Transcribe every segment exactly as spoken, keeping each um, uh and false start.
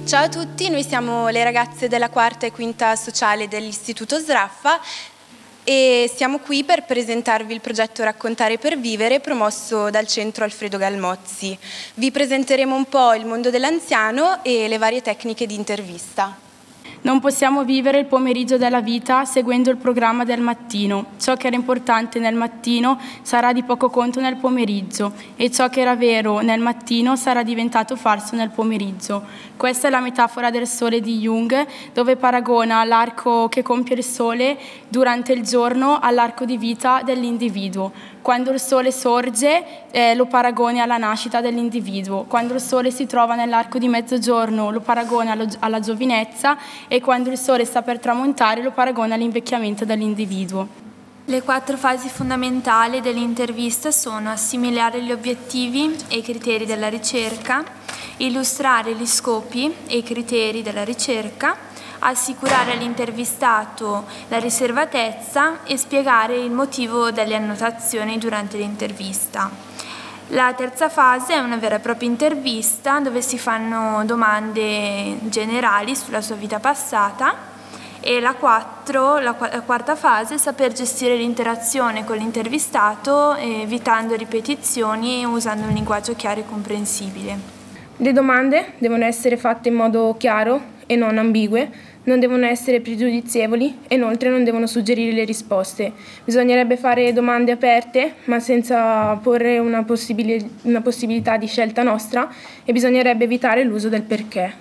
Ciao a tutti, noi siamo le ragazze della quarta e quinta sociale dell'Istituto Sraffa e siamo qui per presentarvi il progetto Raccontare per Vivere promosso dal Centro Alfredo Galmozzi. Vi presenteremo un po' il mondo dell'anziano e le varie tecniche di intervista. Non possiamo vivere il pomeriggio della vita seguendo il programma del mattino. Ciò che era importante nel mattino sarà di poco conto nel pomeriggio e ciò che era vero nel mattino sarà diventato falso nel pomeriggio. Questa è la metafora del sole di Jung, dove paragona l'arco che compie il sole durante il giorno all'arco di vita dell'individuo. Quando il sole sorge eh, lo paragona alla nascita dell'individuo, quando il sole si trova nell'arco di mezzogiorno lo paragona allo, alla giovinezza e quando il sole sta per tramontare lo paragona all'invecchiamento dell'individuo. Le quattro fasi fondamentali dell'intervista sono assimilare gli obiettivi e i criteri della ricerca, illustrare gli scopi e i criteri della ricerca, assicurare all'intervistato la riservatezza e spiegare il motivo delle annotazioni durante l'intervista. La terza fase è una vera e propria intervista dove si fanno domande generali sulla sua vita passata e la, quattro, la quarta fase è saper gestire l'interazione con l'intervistato evitando ripetizioni e usando un linguaggio chiaro e comprensibile. Le domande devono essere fatte in modo chiaro e non ambigue, non devono essere pregiudizievoli e inoltre non devono suggerire le risposte. Bisognerebbe fare domande aperte ma senza porre una, possibili- una possibilità di scelta nostra e bisognerebbe evitare l'uso del perché.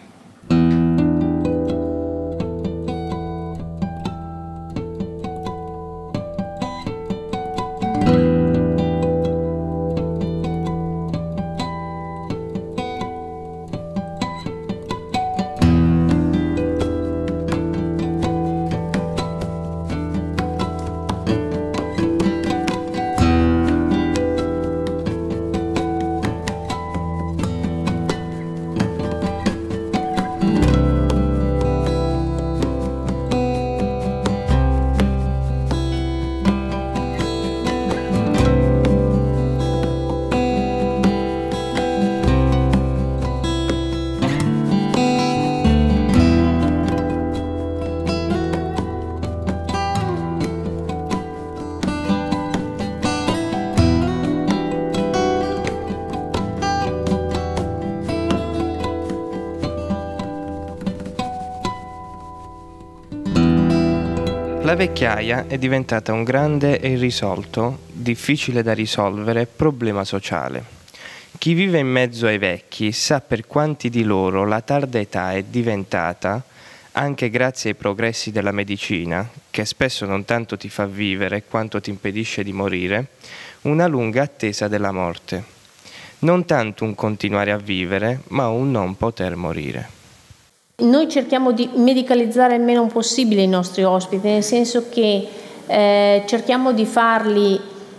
La vecchiaia è diventata un grande e irrisolto, difficile da risolvere problema sociale. Chi vive in mezzo ai vecchi sa per quanti di loro la tarda età è diventata, anche grazie ai progressi della medicina, che spesso non tanto ti fa vivere quanto ti impedisce di morire, una lunga attesa della morte. Non tanto un continuare a vivere, ma un non poter morire. Noi cerchiamo di medicalizzare il meno possibile i nostri ospiti, nel senso che eh, cerchiamo di farli,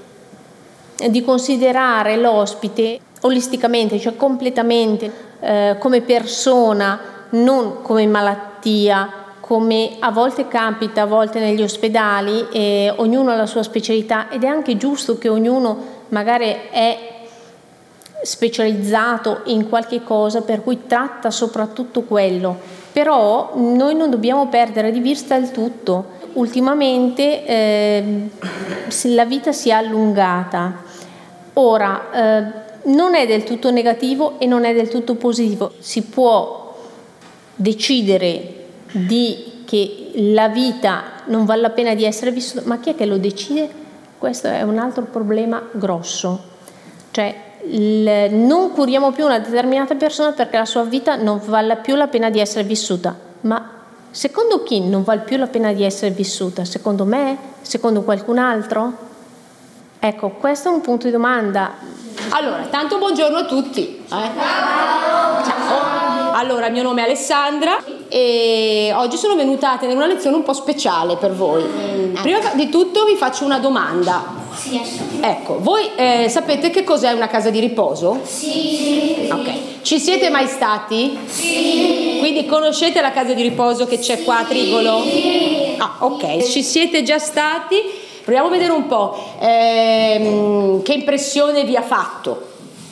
di considerare l'ospite olisticamente, cioè completamente eh, come persona, non come malattia, come a volte capita, a volte negli ospedali, e ognuno ha la sua specialità ed è anche giusto che ognuno magari è specializzato in qualche cosa per cui tratta soprattutto quello, però noi non dobbiamo perdere di vista il tutto. Ultimamente eh, la vita si è allungata, ora eh, non è del tutto negativo e non è del tutto positivo, si può decidere di che la vita non vale la pena di essere vissuta, ma chi è che lo decide? Questo è un altro problema grosso, cioè il, non curiamo più una determinata persona perché la sua vita non vale più la pena di essere vissuta, ma secondo chi non vale più la pena di essere vissuta? Secondo me? Secondo qualcun altro? Ecco, questo è un punto di domanda. Allora, tanto buongiorno a tutti. Eh? Ciao. Allora, il mio nome è Alessandra e oggi sono venuta a tenere una lezione un po' speciale per voi. Prima di tutto vi faccio una domanda. Sì. Ecco, voi eh, sapete che cos'è una casa di riposo? Sì. Ok. Ci siete mai stati? Sì. Quindi conoscete la casa di riposo che c'è qua a Trigolo? Sì. Ah, ok. Ci siete già stati? Proviamo a vedere un po' ehm, che impressione vi ha fatto.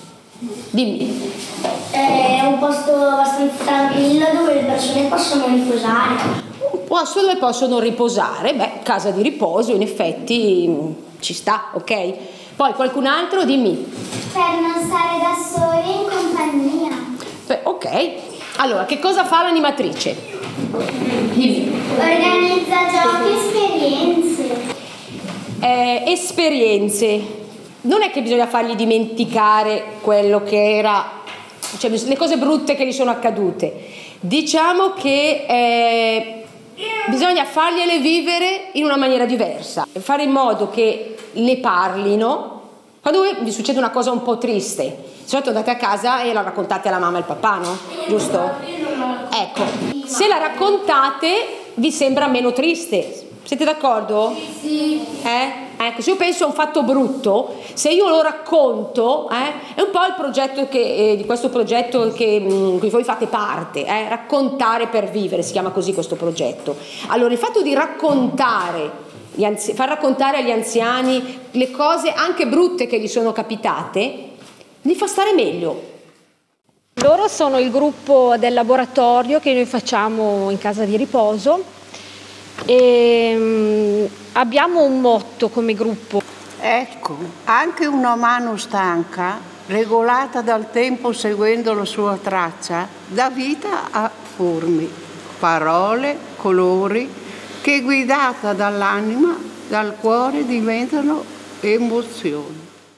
Dimmi. È un posto abbastanza tranquillo dove le persone possono riposare. Un posto dove possono riposare, beh, casa di riposo, in effetti mh, ci sta, ok? Poi qualcun altro, dimmi. Per non stare da soli in compagnia. Beh, ok. Allora, che cosa fa l'animatrice? Dimmi. Organizza giochi e esperienze. Eh, esperienze. Non è che bisogna fargli dimenticare quello che era, cioè le cose brutte che gli sono accadute. Diciamo che eh, bisogna fargliele vivere in una maniera diversa, fare in modo che le parlino. Quando vi succede una cosa un po' triste, di solito andate a casa e la raccontate alla mamma e al papà, no? Giusto? Ecco, se la raccontate vi sembra meno triste. Siete d'accordo? Sì. Eh? Ecco, se io penso a un fatto brutto, se io lo racconto, eh, è un po' il progetto che, eh, di questo progetto che, mh, cui voi fate parte, eh, raccontare per vivere, si chiama così questo progetto. Allora, il fatto di raccontare, gli anzi- far raccontare agli anziani le cose anche brutte che gli sono capitate, li fa stare meglio. Loro sono il gruppo del laboratorio che noi facciamo in casa di riposo. E, um, abbiamo un motto come gruppo. Ecco, anche una mano stanca, regolata dal tempo seguendo la sua traccia, dà vita a forme, parole, colori, che guidata dall'anima, dal cuore diventano emozioni.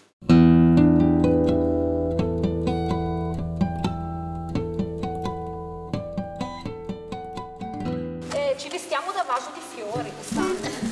Ci vestiamo da vaso di fiori quest'anno.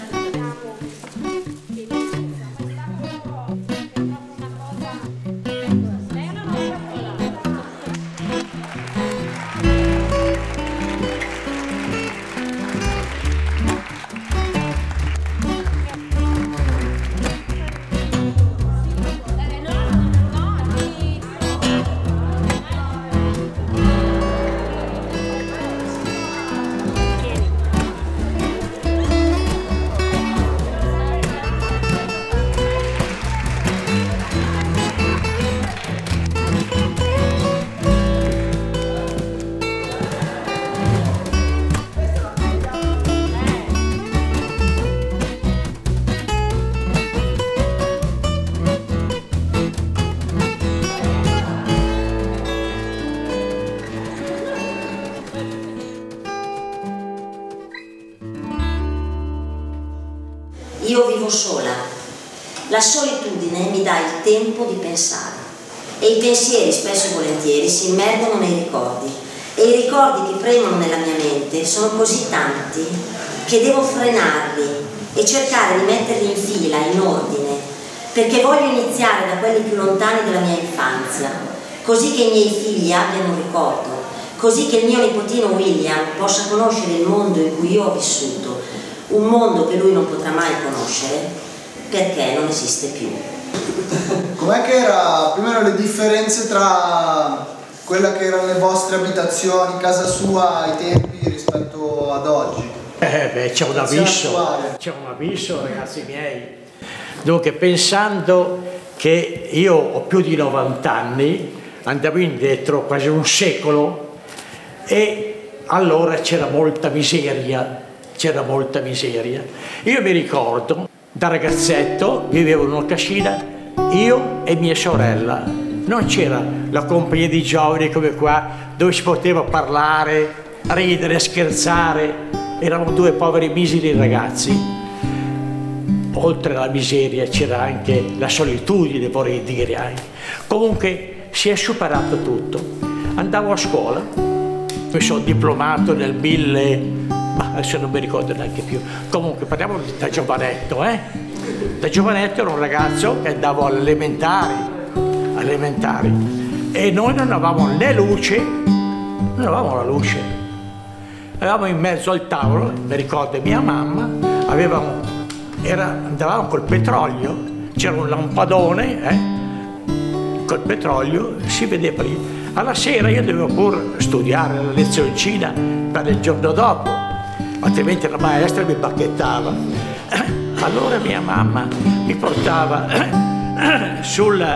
Io vivo sola. La solitudine mi dà il tempo di pensare e i pensieri spesso e volentieri si immergono nei ricordi e i ricordi che premono nella mia mente sono così tanti che devo frenarli e cercare di metterli in fila, in ordine, perché voglio iniziare da quelli più lontani della mia infanzia, così che i miei figli abbiano un ricordo, così che il mio nipotino William possa conoscere il mondo in cui io ho vissuto, un mondo che lui non potrà mai conoscere perché non esiste più. Com'è che era, prima erano le differenze tra quella che erano le vostre abitazioni, casa sua ai tempi rispetto ad oggi? Eh beh, c'è un abisso, c'è un abisso ragazzi miei. Dunque, pensando che io ho più di novanta anni, andavo indietro quasi un secolo e allora c'era molta miseria. C'era molta miseria. Io mi ricordo, da ragazzetto, vivevo in una cascina, io e mia sorella. Non c'era la compagnia di giovani come qua, dove si poteva parlare, ridere, scherzare. Eravamo due poveri miseri ragazzi. Oltre alla miseria c'era anche la solitudine, vorrei dire anche. Comunque si è superato tutto. Andavo a scuola, mi sono diplomato nel mille... ma adesso non mi ricordo neanche più. Comunque parliamo da giovanetto, eh? Da giovanetto ero un ragazzo che andavo alle elementari, elementari, e noi non avevamo né luce, non avevamo la luce. Eravamo in mezzo al tavolo, mi ricordo mia mamma, avevamo, era, andavamo col petrolio, c'era un lampadone, eh? Col petrolio, si vedeva lì. Alla sera io dovevo pur studiare la lezioncina per il giorno dopo, altrimenti la maestra mi bacchettava. Allora mia mamma mi portava sul,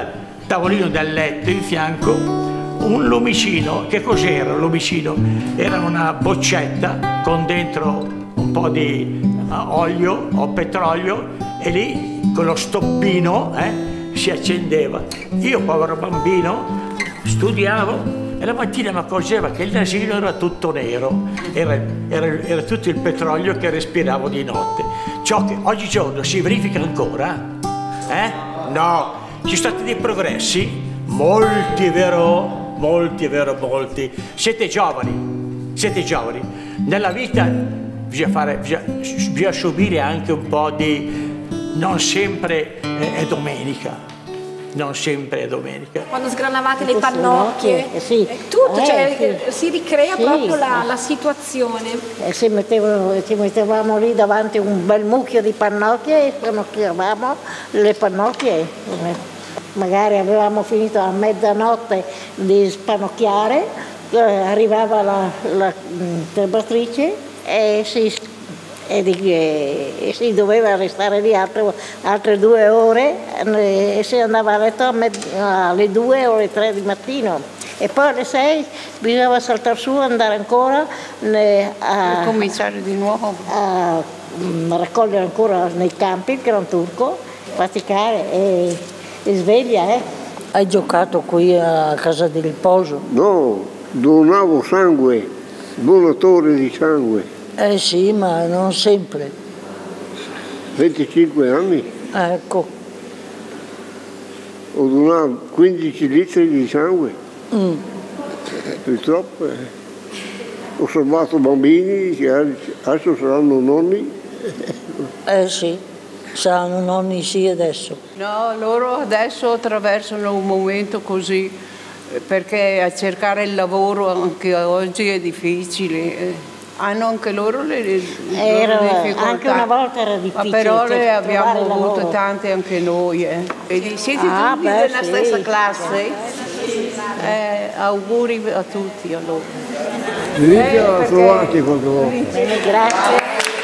tavolino del letto in fianco un lumicino. Che cos'era il lumicino? Era una boccetta con dentro un po' di olio o petrolio e lì con lo stoppino eh, si accendeva. Io, povero bambino, studiavo e la mattina mi accorgevo che il nasino era tutto nero, era, era, era tutto il petrolio che respiravo di notte. Ciò che oggigiorno si verifica ancora, eh? No, ci sono stati dei progressi, molti vero, molti vero, molti. Siete giovani, siete giovani. Nella vita bisogna, fare, bisogna, bisogna subire anche un po' di, non sempre eh, è domenica. Non sempre è domenica. Quando sgranavate le pannocchie, eh, sì. tutto, eh, cioè, sì. si ricrea sì. proprio la, la situazione. E ci, mettevano, ci mettevamo lì davanti un bel mucchio di pannocchie e pannocchiavamo le pannocchie. Magari avevamo finito a mezzanotte di spannocchiare, eh, arrivava la, la terbatrice e si E, di, e si doveva restare lì altre, altre due ore e si andava a letto alle due o alle tre di mattino e poi alle sei bisognava saltare su e andare ancora a, a cominciare di nuovo a, a raccogliere ancora nei campi il gran turco, praticare e, e sveglia. Eh. Hai giocato qui a casa di riposo? No, donavo sangue, donatore di sangue. Eh sì, ma non sempre. venticinque anni. Ecco. Ho donato quindici litri di sangue. Mm. Purtroppo eh. ho salvato bambini che adesso saranno nonni. Eh sì, saranno nonni sì adesso. No, loro adesso attraversano un momento così, perché a cercare il lavoro anche oggi è difficile. Hanno anche loro le, le era, loro difficoltà. Anche una volta era difficile. Ma per ore cioè, abbiamo avuto tante anche noi. Eh. Vedi, siete ah, tutti beh, della sì. stessa classe? Eh, auguri a tutti allora. Venite eh, a trovarti qualche volta. Bene, grazie.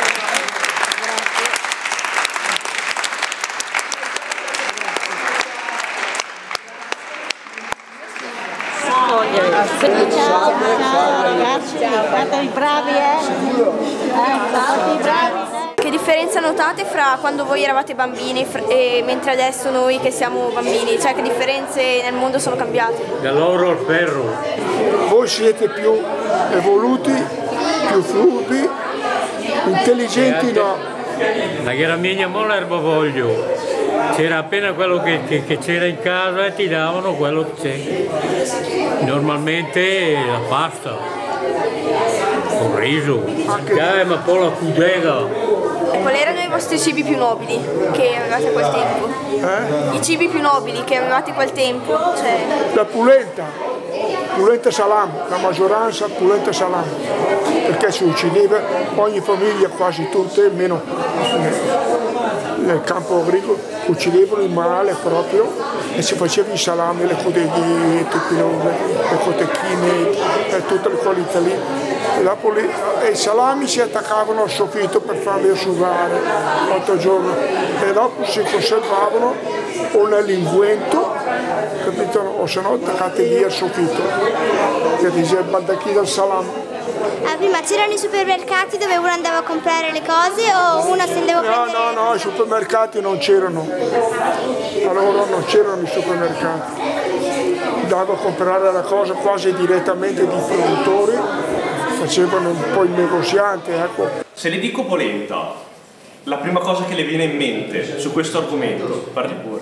Ciao, ciao ragazzi, fate i bravi, eh? eh fate i bravi. Che differenza notate fra quando voi eravate bambini e mentre adesso noi che siamo bambini? Cioè che differenze nel mondo sono cambiate? Dall'oro al ferro. Voi siete più evoluti, più furbi, intelligenti no. La gramigna mo l'erba voglio. C'era appena quello che, che, che c'era in casa e ti davano quello che c'è. Normalmente la pasta, con riso, eh, ma poi la cudega. Quali erano i vostri cibi più nobili che avevate a quel tempo? Eh? I cibi più nobili che avevate a quel tempo? Cioè... La polenta, polenta salam, la maggioranza polenta salam, perché si uccideva ogni famiglia, quasi tutte, meno nel campo agricolo, uccidevano il male proprio e si faceva i salami, le codeghette, le cotechine e tutte le qualità lì. E, dopo lì, e i salami si attaccavano al soffitto per farli asciugare otto giorni e dopo si conservavano o nell'inguento, capito? O se no attaccati lì al soffitto, che diceva il baldacchino del salame. Ah, prima c'erano i supermercati dove uno andava a comprare le cose o uno se andava a prendere... No, no, no, i supermercati non c'erano. Allora non c'erano i supermercati. Andavo a comprare la cosa quasi direttamente dai produttori, facevano un po' il negoziante, ecco. Se le dico polenta, la prima cosa che le viene in mente su questo argomento, parli pure.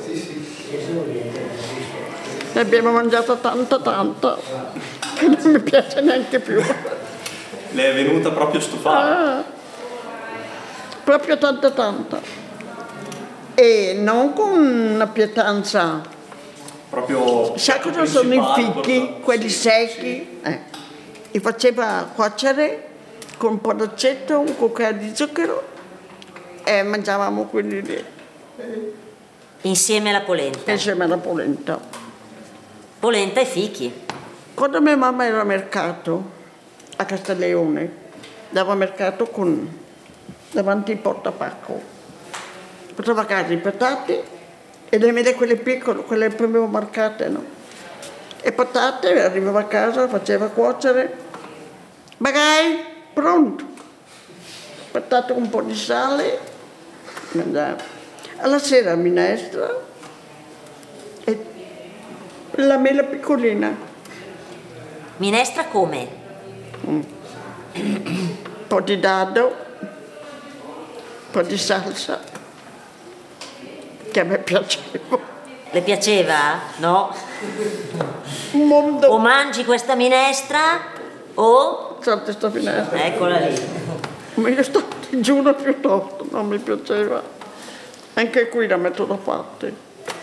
Ne abbiamo mangiata tanta tanta che non mi piace neanche più. Le è venuta proprio stufata? Ah, proprio tanta tanta. E non con una pietanza. Proprio. Sai cosa sono i fichi, quelli secchi? Eh. Li faceva cuocere con un po' d'aceto, un cucchiaio di zucchero e mangiavamo quelli lì. Insieme alla polenta? Insieme alla polenta. Polenta e fichi. Quando mia mamma era al mercato, a Castiglione, andava a mercato con, davanti al portapacco. Portava a casa i patati e le mele quelle piccole, quelle proprio marcate, no? E patate, arrivava a casa, faceva cuocere, magari pronto, patate con un po' di sale, mangiava. Alla sera minestra e la mela piccolina. Minestra come? Mm. Un po' di dado, un po' di salsa, che a me piaceva. Le piaceva? No? Un mondo. O mangi questa minestra o... Salta sta finestra. Eccola lì. Ma io sto digiuno piuttosto, non mi piaceva. Anche qui la metto da parte.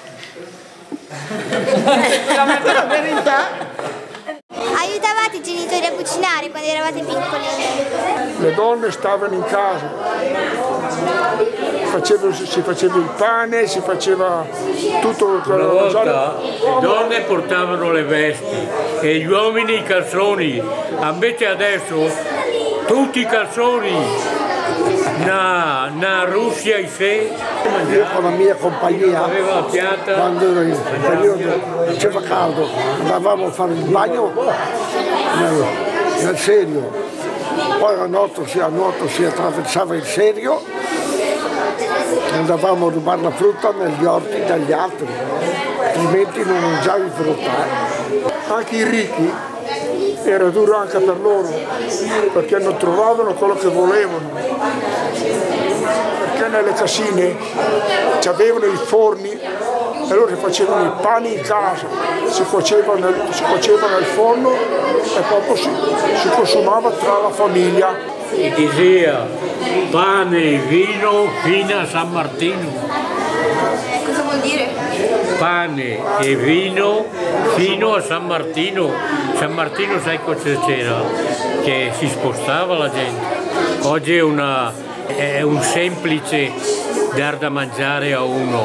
La metto la verità. Aiutavate i genitori a cucinare quando eravate piccoli? Le donne stavano in casa, facevano, si faceva il pane, si faceva tutto. Una volta le donne portavano le vesti e gli uomini i calzoni, invece adesso tutti i calzoni. Na, na Russia in sé. Io con la mia compagnia, quando ero in periodo faceva caldo, andavamo a fare il bagno nel, nel Serio, poi a nuoto si, a nuoto si attraversava il Serio e andavamo a rubare la frutta negli orti dagli altri, altrimenti non mangiavi frutta. Anche i ricchi era duro anche per loro, perché non trovavano quello che volevano, perché nelle casine avevano i forni e loro facevano i pani in casa, si cuoceva nel, si cuoceva nel forno e poi si, si consumava tra la famiglia. E diceva pane e vino fino a San Martino. Cosa vuol dire? Pane e vino fino a San Martino. San Martino sai cosa c'era? Che si spostava la gente. Oggi è, una, è un semplice dar da mangiare a uno.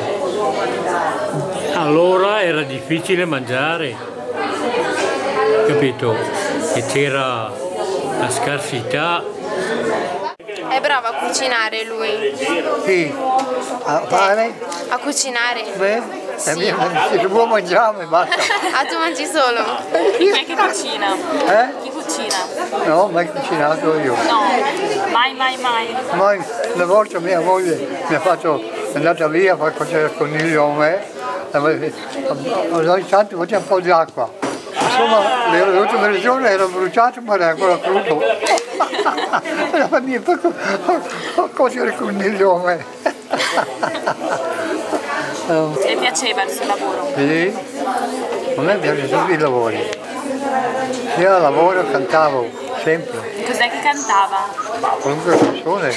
Allora era difficile mangiare, capito? E c'era la scarsità. È bravo a cucinare lui? Sì, a fare? A cucinare? Beh, sì. Mia, se vuoi mangiare e basta. Ah, tu mangi solo? Chi è che cucina? Eh? Chi cucina? No, mai cucinato io. No, mai, mai, mai. Mai, una volta mia moglie mi ha fatto, è andata via a far cuocere il coniglio a me, ogni tanto faceva un po' di acqua. Insomma, le ultime giorni era bruciato, ma era ancora crudo. La famiglia fa cuocere il coniglio a me. Le piaceva il suo lavoro? Sì, a me piacciono tutti i lavori. Io al lavoro cantavo sempre. Cos'è che cantava? Ma qualunque canzone.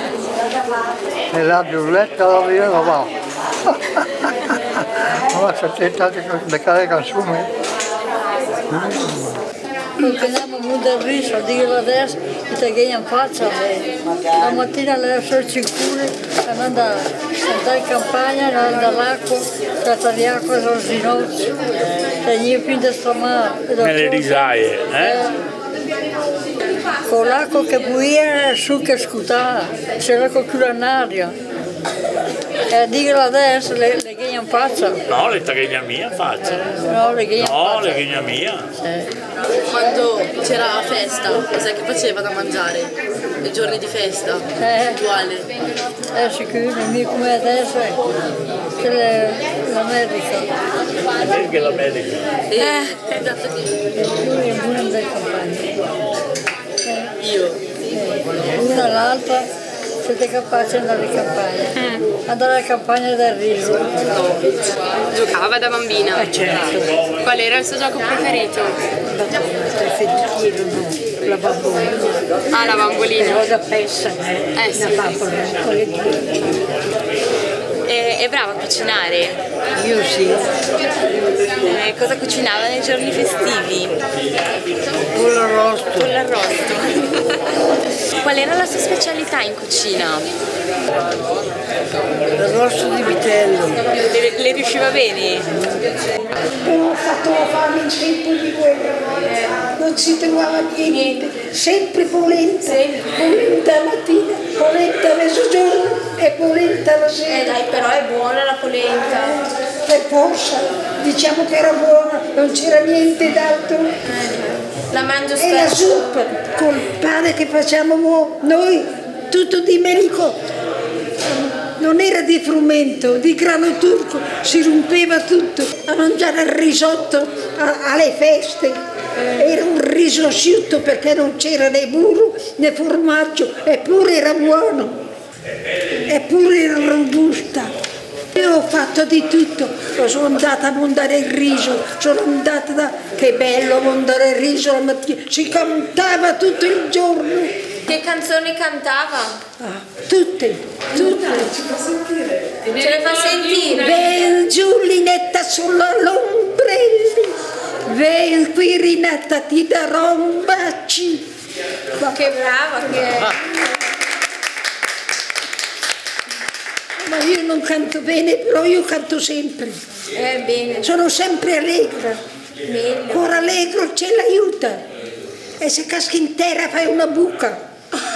Nella giulletta la via la va. Ma se tentate le care canzoni. Noi teniamo molto il riso, a dire adesso, che ti in faccia. La mattina alle sorci cure, andando a andare in campagna, andando all'acqua, trattare di acqua sono ginocchi, teniamo finta stramare. Nelle risaie, eh? Con l'acqua che buia su che scutava, c'era con chiusa in aria. E a dire adesso le, le ghegna in faccia. No, le ghegna mia in faccia. No, le ghegna in faccia. No, le ghegna mia. Sì. Quando c'era la festa, cos'è che faceva da mangiare? Nei giorni di festa? Eh. Uguale? È sicuro, mica come adesso, c'è l'America. Perché l'America? Eh, esatto che... Lui è buono andare in campagna. Io? Una l'altra. Siete capaci di andare in campagna? Mm. Andare alla campagna del riso? No. Giocava da bambina? Eh certo. Qual era il suo gioco preferito? Preferito no, la bambolina. Ah, la bambolina. La cosa pessa, eh sì. La bambola, è, è brava a cucinare? Io sì. Eh, cosa cucinava nei giorni festivi? Pollo arrosto. Pollo arrosto. Qual era la sua specialità in cucina? L'arrosto di vitello. Le, le riusciva bene? Abbiamo fatto fare un tempo di guerra. non si trovava niente, sempre polenta, polenta la mattina, polenta a mezzogiorno e polenta la sera. Eh dai, però è buona la polenta. Per forza, diciamo che era buona, non c'era niente d'altro. La mangio spesso. E la zuppa col pane che facciamo noi, tutto di melico. Non era di frumento, di grano turco, si rompeva tutto a mangiare il risotto a, alle feste. Era un riso asciutto perché non c'era né burro né formaggio, eppure era buono, eppure era robusta. Io ho fatto di tutto, sono andata a mondare il riso, sono andata da... Che bello mondare il riso la mattina, si cantava tutto il giorno. Che canzoni cantava? Ah, tutte, tutte. Ce le fa sentire? Ven Giulinetta sull'ombrelli, ven qui Rinetta ti darò un baci. Che brava che è. Ma io non canto bene, però io canto sempre. Eh, bene. Sono sempre allegra. Bene. Cuore allegro ce l'aiuta. E se caschi in terra fai una buca.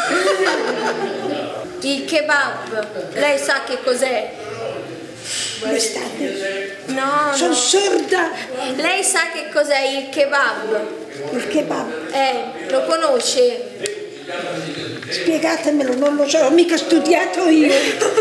Il kebab, lei sa che cos'è? L'estate? No, sono no. sorda. Lei sa che cos'è il kebab? Il kebab? Eh, lo conosce? Spiegatemelo, non lo so, ho mica studiato io.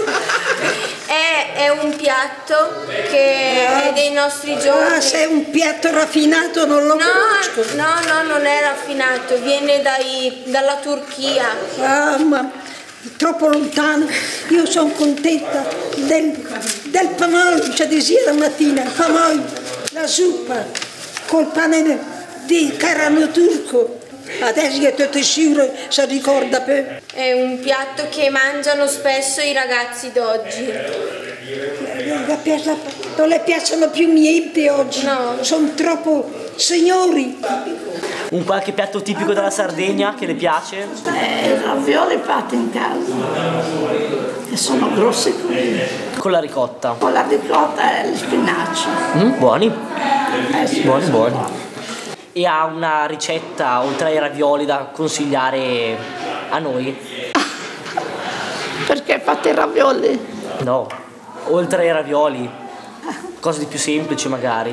È, è un piatto che ah, è dei nostri giorni. Ah, se è un piatto raffinato non lo no, conosco. No, no, non è raffinato, viene dai, dalla Turchia. Ah, ma troppo lontano. Io sono contenta del, del pamoi, cioè di sia la mattina, il pamoi, la zuppa, col pane di carano turco. Adesso che tutti sicuro si ricorda per... È un piatto che mangiano spesso i ragazzi d'oggi. Non le piacciono più niente oggi, no. Sono troppo signori. Un qualche piatto tipico della Sardegna che le piace? Eh, ravioli fatti in casa, che sono grossi così. Con la ricotta? Con la ricotta e gli spinaci. Mm, buoni? Eh, sì, buoni, buoni. E ha una ricetta, oltre ai ravioli, da consigliare a noi? Perché fate i ravioli? No, oltre ai ravioli, cose di più semplici magari.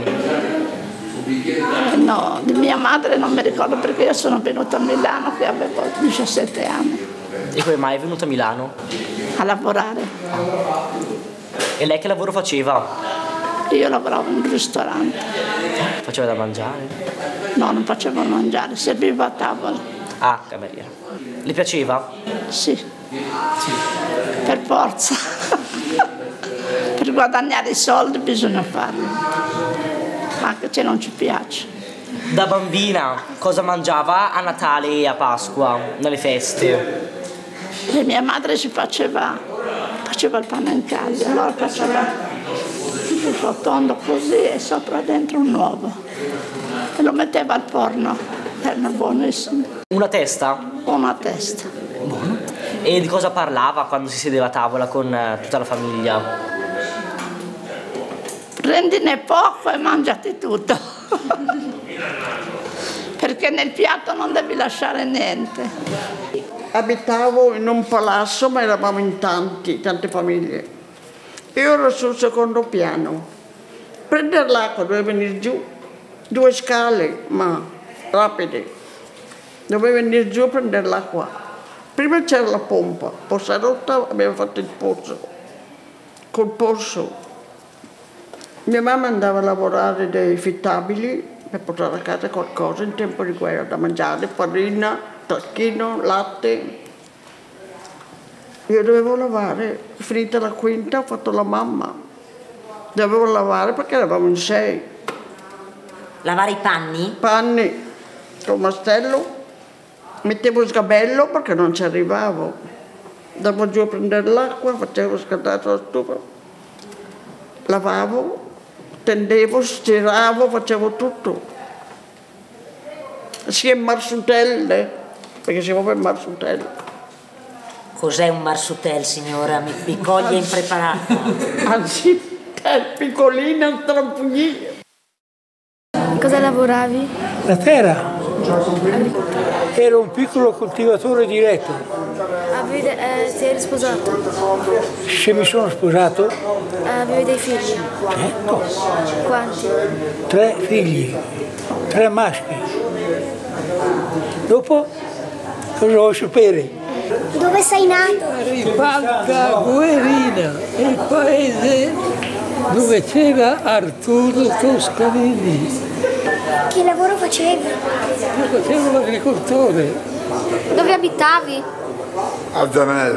Eh no, di mia madre non mi ricordo perché io sono venuta a Milano che avevo diciassette anni. E come mai è venuta a Milano? A lavorare. E lei che lavoro faceva? Io lavoravo in un ristorante. Faceva da mangiare? No, non facevo mangiare, serviva a tavola. Ah, cameriera. Le piaceva? Sì. sì. Per forza. Per guadagnare i soldi bisogna farlo. Anche se non ci piace. Da bambina cosa mangiava a Natale e a Pasqua, nelle feste? E mia madre si faceva, faceva il pane in casa, allora faceva il rotondo così e sopra dentro un uovo. E lo metteva al forno, erano buonissimi. Una testa? Una testa. Buono. E di cosa parlava quando si sedeva a tavola con uh, tutta la famiglia? Prendine poco e mangiati tutto. Perché nel piatto non devi lasciare niente. Abitavo in un palazzo, ma eravamo in tanti, tante famiglie. Io ero sul secondo piano. Prendere l'acqua doveva venire giù. Due scale, ma rapide. Dovevo venire giù a prendere l'acqua. Prima c'era la pompa, poi si è rotta, abbiamo fatto il pozzo. Col pozzo. Mia mamma andava a lavorare dei fittabili per portare a casa qualcosa in tempo di guerra, da mangiare, farina, tacchino, latte. Io dovevo lavare, finita la quinta ho fatto la mamma. Dovevo lavare perché eravamo in sei. Lavare i panni? Panni, col mastello, mettevo il sgabello perché non ci arrivavo. Andavo giù a prendere l'acqua, facevo scaldare la stufa, lavavo, tendevo, stiravo, facevo tutto. Sia in marsutelle, perché si muove in marsutelle. Cos'è un marsutel, signora? Mi, mi coglie impreparata. Anzi, è piccolina, un trampugnino. Cosa lavoravi? La terra, Ero un piccolo coltivatore diretto. Avete, eh, si è sposato? Se mi sono sposato? Eh, avete dei figli? Certo. Quanti? Tre figli, tre maschi. Dopo cosa vuoi sapere? Dove sei nato? Ripalca Guerina, il paese dove c'era Arturo Toscanini. Che lavoro facevi? Io facevo l'agricoltore. Dove abitavi? A Zanello.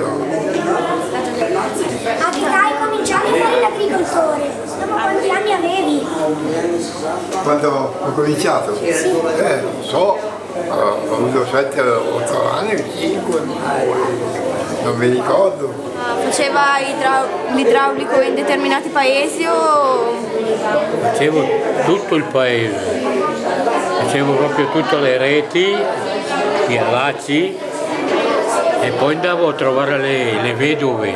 A che età hai cominciato a fare l'agricoltore? Dopo quanti anni avevi? Quando ho cominciato? Sì. Eh, non so, ho avuto sette otto anni, cinque, non mi ricordo. Faceva l'idraulico in determinati paesi o... Facevo tutto il paese, facevo proprio tutte le reti, gli allacci e poi andavo a trovare le, le vedove.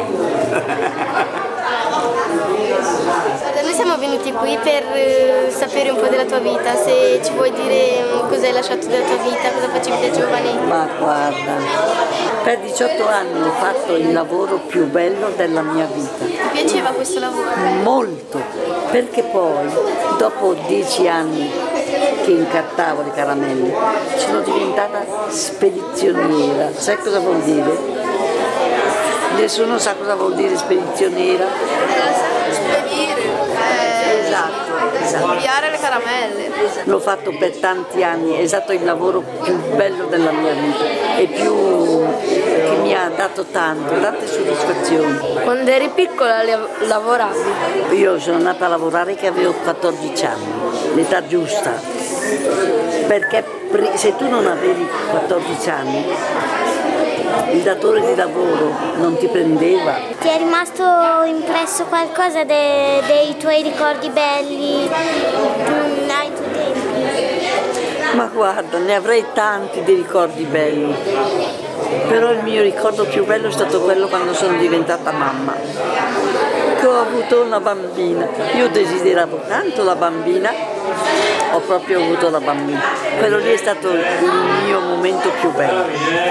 Noi siamo venuti qui per uh, sapere un po' della tua vita, se ci vuoi dire um, cosa hai lasciato della tua vita, cosa facevi da giovane. Ma guarda, per diciotto anni ho fatto il lavoro più bello della mia vita. Ti piaceva questo lavoro? Molto, perché poi dopo dieci anni che incartavo le caramelle sono diventata spedizioniera. Sai cosa vuol dire? Nessuno sa cosa vuol dire spedizioniera? Spedire, eh, esatto, esatto. inviare le caramelle. L'ho fatto per tanti anni, è stato il lavoro più bello della mia vita e più che mi ha dato tanto, tante soddisfazioni. Quando eri piccola lavoravi? Io sono nata a lavorare che avevo quattordici anni, l'età giusta, perché se tu non avevi quattordici anni il datore di lavoro non ti prendeva. Ti è rimasto impresso qualcosa de, dei tuoi ricordi belli ai tuoi tempi? Ma guarda, ne avrei tanti di ricordi belli, però il mio ricordo più bello è stato quello quando sono diventata mamma, che ho avuto una bambina. Io desideravo tanto la bambina, ho proprio avuto la bambina. Quello lì è stato il mio momento più bello.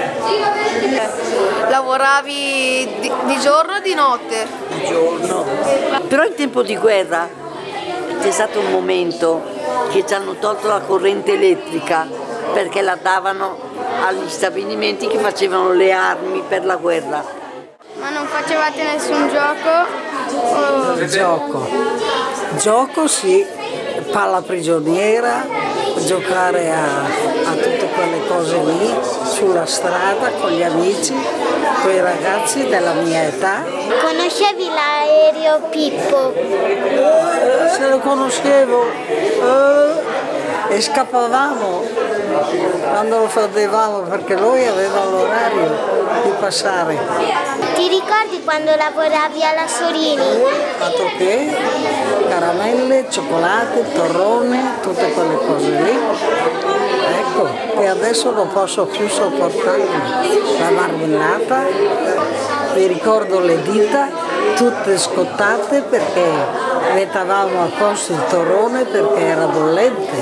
Lavoravi di, di giorno o di notte? Di giorno. Però in tempo di guerra c'è stato un momento che ci hanno tolto la corrente elettrica perché la davano agli stabilimenti che facevano le armi per la guerra. Ma non facevate nessun gioco? O... Gioco. Gioco sì, palla prigioniera, giocare a, a tutte quelle cose lì, sulla strada con gli amici, con i ragazzi della mia età. Conoscevi l'aereo Pippo? Se lo conoscevo eh, e scappavamo quando lo vedevamo perché lui aveva l'orario di passare. Ti ricordi quando lavoravi alla Sorini? Altro che caramelle, cioccolate, torrone, tutte quelle cose lì. Ecco, che adesso non posso più sopportare. La marmellata, mi ricordo le dita, tutte scottate perché mettavamo a posto il torrone perché era bollente.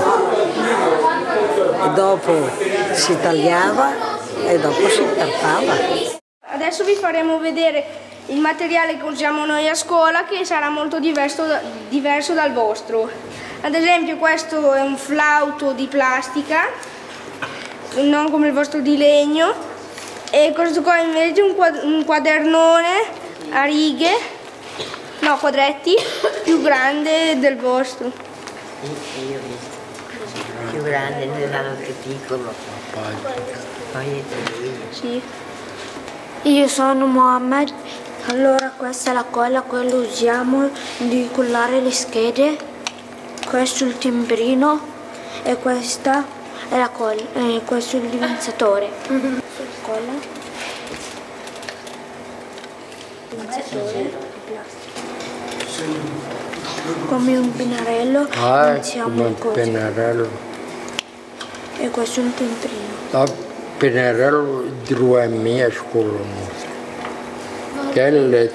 E dopo si tagliava e dopo si cartava. Adesso vi faremo vedere il materiale che usiamo noi a scuola, che sarà molto diverso, diverso dal vostro. Ad esempio questo è un flauto di plastica, non come il vostro di legno, e questo qua invece è un quadernone a righe, no quadretti, più grande del vostro. Io ho visto, più grande nell'anno più piccolo, poi sì. Io sono Mohammed, allora questa è la colla, quello usiamo di collare le schede, questo è il timbrino e questa è la colla, e questo è il diventatore. Colla, diventatore, come un pennarello, ah, iniziamo un così. pennarello. E questo è un timbrino. Da pennarello due mie a scuola, che è il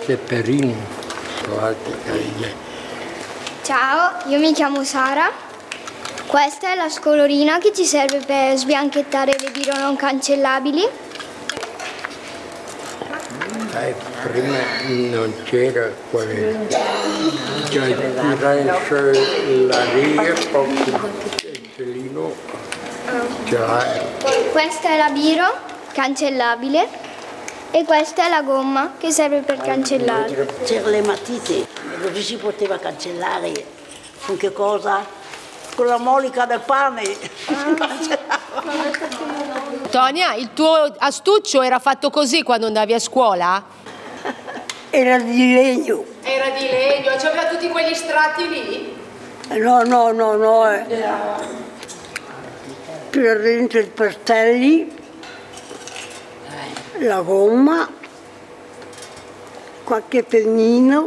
temperino. Ciao, io mi chiamo Sara. Questa è la scolorina che ci serve per sbianchettare le biro non cancellabili. Eh, prima non c'era quello. Cioè, tirare la riga, poi il cancellino ce l'hai. Questa è la biro cancellabile e questa è la gomma che serve per cancellare. C'erano le matite, così si poteva cancellare. Con che cosa? Con la molica del pane. Tonia, il tuo astuccio era fatto così quando andavi a scuola? Era di legno. Era di legno, c'aveva tutti quegli strati lì? No, no, no, no. Eh. Per dentro i pastelli, la gomma, qualche pennino.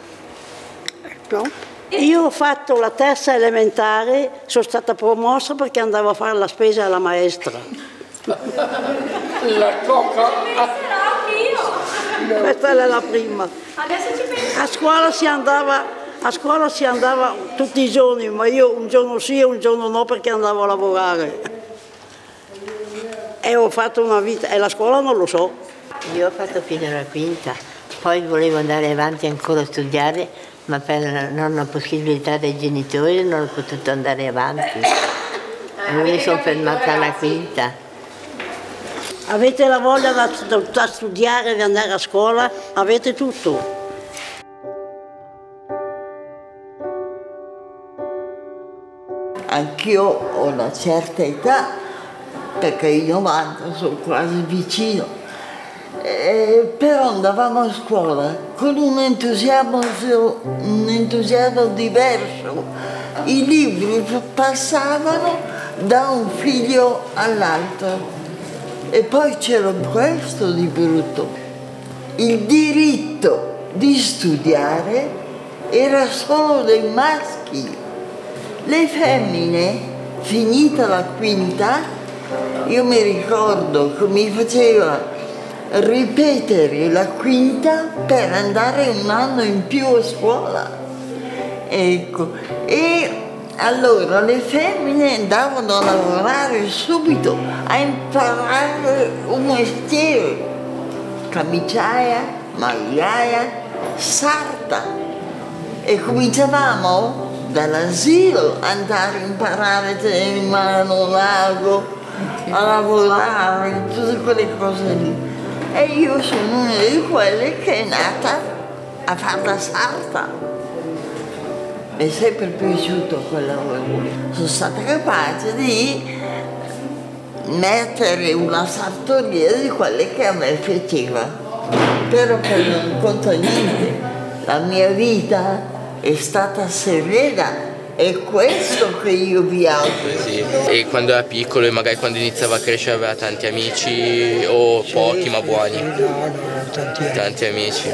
Ecco. Io ho fatto la terza elementare, sono stata promossa perché andavo a fare la spesa alla maestra. La coca. Questa era la prima. A scuola si andava, a scuola si andava tutti i giorni, ma io un giorno sì e un giorno no perché andavo a lavorare. E ho fatto una vita, e la scuola non lo so. Io ho fatto fino alla quinta, poi volevo andare avanti ancora a studiare, ma per non la possibilità dei genitori non ho potuto andare avanti. Allora mi sono fermata alla quinta. Avete la voglia da, da, da studiare, di andare a scuola? Avete tutto. Anch'io ho una certa età, perché i novanta sono quasi vicino. Eh, però andavamo a scuola con un entusiasmo, un entusiasmo diverso. I libri passavano da un figlio all'altro. E poi c'era questo di brutto. Il diritto di studiare era solo dei maschi. Le femmine, finita la quinta, io mi ricordo che mi faceva ripetere la quinta per andare un anno in più a scuola. Ecco, e allora le femmine andavano a lavorare subito, a imparare un mestiere, camiciaia, magliaia, sarta. E cominciavamo dall'asilo ad andare a imparare a tenere in mano l'ago, a lavorare, tutte quelle cose lì. E io sono una di quelle che è nata a fare la sarta. Mi è sempre piaciuto quel lavoro. Sono stata capace di mettere una sartoria di quelle che a me piaceva. Però che non conta niente. La mia vita è stata serena. È questo che io vi auguro. Sì. E quando era piccolo e magari quando iniziava a crescere aveva tanti amici o pochi ma buoni? No, no, tanti, tanti amici.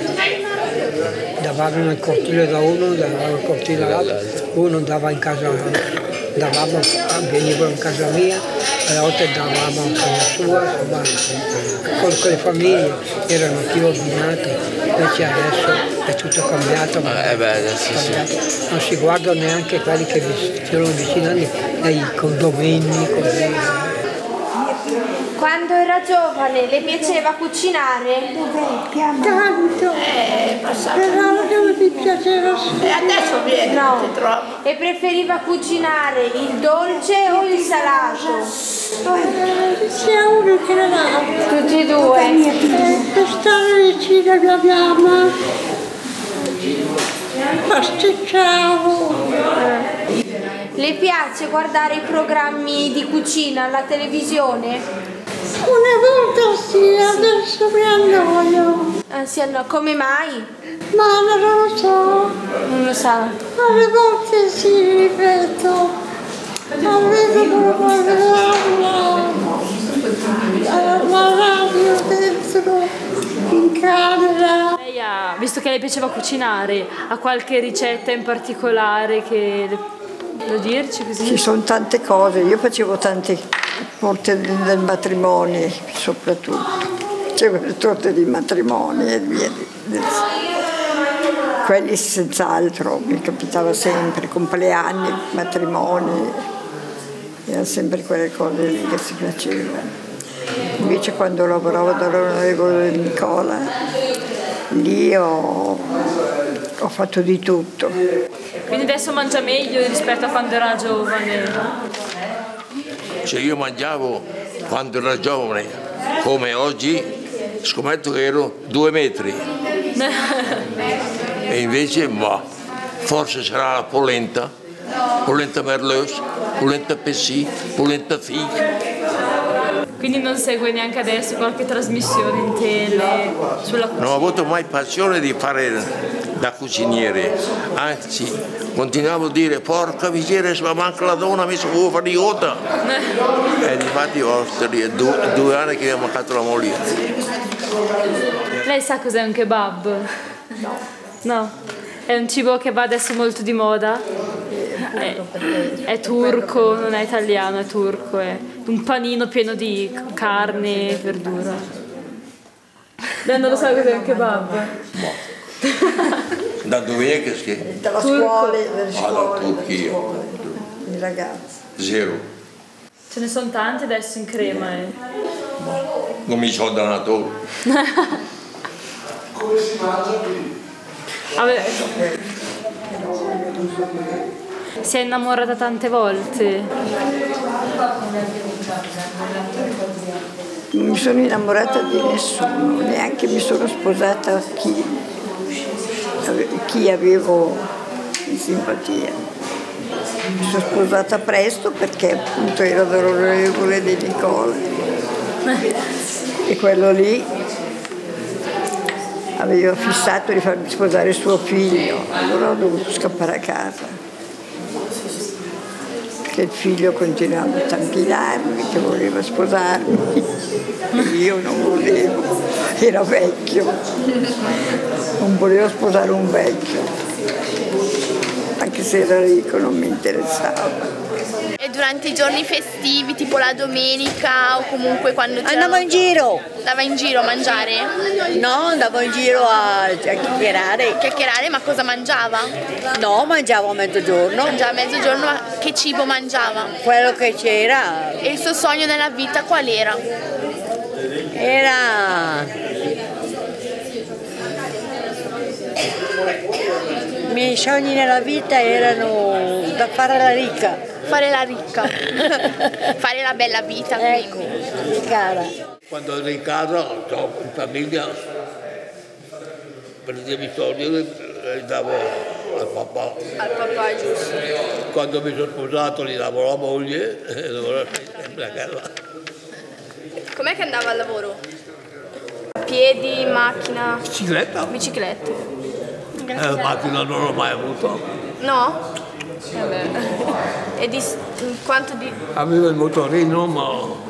Davamo nel cortile da uno, davamo nel cortile dall'altro, uno andava in casa, davamo, venivano in casa mia, alle volte davamo a casa sua, insomma, con quelle famiglie erano più ordinate, invece adesso è tutto cambiato, ma eh beh, sì, cambiato. Sì. Non si guardano neanche quelli che sono vicini nei condomini, così. Quando era giovane le piaceva cucinare? Tanto, Eh, però non mi piaceva E adesso viene, no. Ti trovo. E preferiva cucinare il dolce o il salato? Eh, sia uno che l'altro. Tutti e due? Eh, per stare vicino a mia mamma, pasticciavo. Le piace guardare i programmi di cucina alla televisione? Una volta sì, adesso mi annoio. Ah, sì, no. Come mai? Ma non lo so. Non lo sa. Alle volte sì, ripeto. Avevo la, la radio dentro in camera. Lei ha, visto che le piaceva cucinare, ha qualche ricetta in particolare che lo dirci così? Ci sono tante cose, io facevo tante torte del matrimonio soprattutto, facevo le torte di matrimonio e via. quelli senz'altro, mi capitava sempre, compleanni, matrimoni, erano sempre quelle cose lì che si facevano. Invece quando lavoravo dall'onorevole Nicola, lì ho, ho fatto di tutto. Quindi adesso mangia meglio rispetto a quando era giovane? Se io mangiavo quando ero giovane, come oggi, scommetto che ero due metri. E invece, ma, forse sarà la polenta, polenta merleuse, polenta pessi, polenta fig. Quindi non segue neanche adesso qualche trasmissione in tele sulla cucina? Non ho avuto mai passione di fare da cuciniere, anzi continuavo a dire porca miseria, se manca la donna mi sono fare di cotta. E infatti ho due, due anni che mi ha mancato la moglie. Lei sa cos'è un kebab? No. No? È un cibo che va adesso molto di moda? È, è turco, non è italiano, è turco, è un panino pieno di carne e verdura. Lei non lo sa cos'è un kebab? No. Da dove è che si? Dalla scuola, dalle scuole, Turchia. I ragazzi. Zero. Ce ne sono tanti adesso in crema. Eh. Non mi sono donato. Come si mangia qui? Si è innamorata tante volte? Non mi sono innamorata di nessuno, neanche mi sono sposata chi, chi avevo in simpatia. Mi sono sposata presto perché appunto ero dall'onorevole di Nicola e quello lì aveva fissato di farmi sposare suo figlio, allora ho dovuto scappare a casa. Perché il figlio continuava a tampinarmi, che voleva sposarmi, e io non volevo, era vecchio, non volevo sposare un vecchio, anche se era ricco non mi interessava. E durante i giorni festivi, tipo la domenica o comunque quando c'era... Andavo in giro. Andava in giro a mangiare? No, andavo in giro a, a chiacchierare. Chiacchierare, ma cosa mangiava? No, mangiavo a mezzogiorno. Mangiava a mezzogiorno, ma che cibo mangiava? Quello che c'era. E il suo sogno nella vita qual era? Era... I miei sogni nella vita erano da fare la ricca. Fare la ricca, fare la bella vita, ecco, cara. Quando ero in casa, in famiglia, prendevo i soldi e li davo al papà. Al papà, giusto. Quando mi sono sposato li davo alla moglie e ora sempre a casa. Com'è che andava al lavoro? A piedi, in macchina? Bicicletta. Bicicletta. Eh, macchina non l'ho mai avuto. No? Vabbè. E di quanto di... Aveva il motorino, ma...